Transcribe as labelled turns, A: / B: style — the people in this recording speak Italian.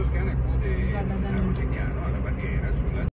A: Toscana code
B: Vada da
A: a
B: noi.
A: Rosignano alla barriera sulla